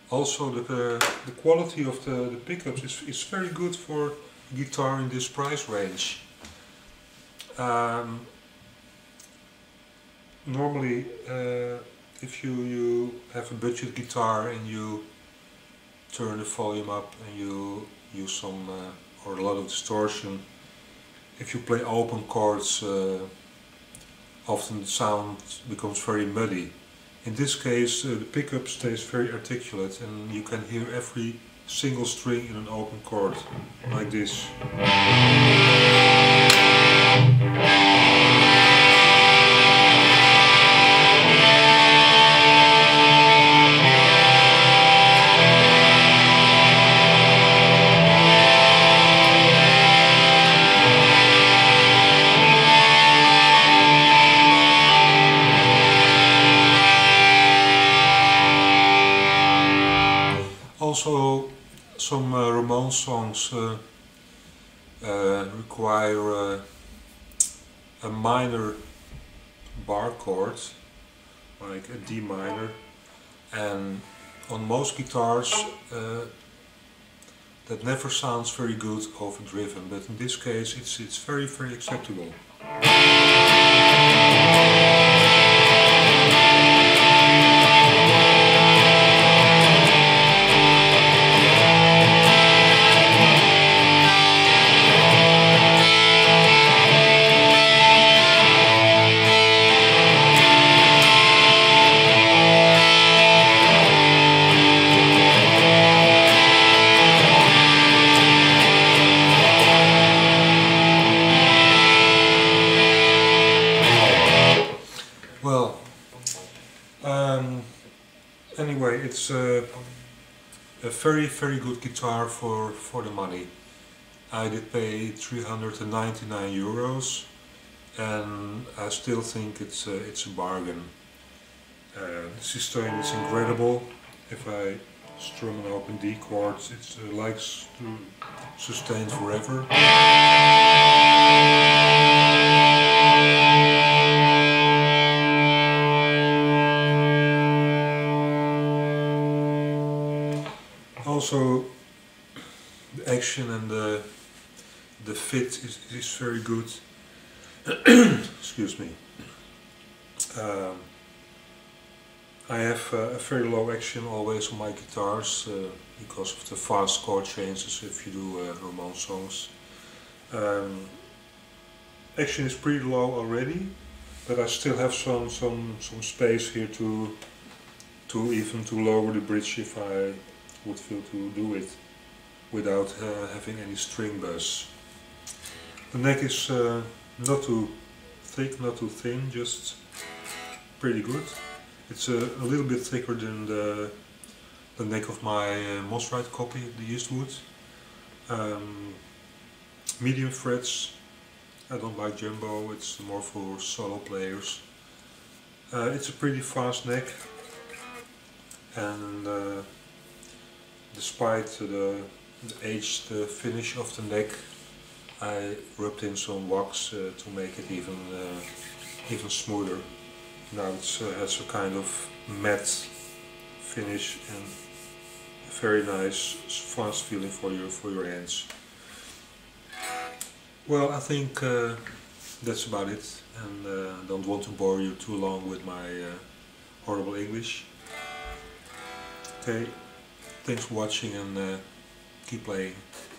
Also the quality of the pickups is very good for guitar in this price range. Normally if you have a budget guitar and you turn the volume up and you use some or a lot of distortion, if you play open chords often the sound becomes very muddy. In this case the pickup stays very articulate and you can hear every single string in an open chord, like this. Also, some Ramones songs require a minor bar chord, like a D minor, and on most guitars that never sounds very good overdriven, but in this case it's very acceptable. Well, anyway, it's a very good guitar for the money. I did pay 399 euros and I still think it's a bargain. The sustain is incredible. If I strum an open D chord, it likes to sustain forever. Also, the action and the fit is very good. Excuse me. I have a very low action always on my guitars because of the fast chord changes if you do Ramones songs. Action is pretty low already, but I still have some space here to even lower the bridge if I would feel to do it without having any string buzz. The neck is not too thick, not too thin, just pretty good. It's a little bit thicker than the neck of my Mosrite copy, the Eastwood. Medium frets. I don't like jumbo, it's more for solo players. It's a pretty fast neck, and despite the aged finish of the neck, I rubbed in some wax to make it even smoother. Now it has a kind of matte finish and a very nice fast feeling for your hands. Well, I think that's about it, and I don't want to bore you too long with my horrible English. Okay, thanks for watching and keep playing.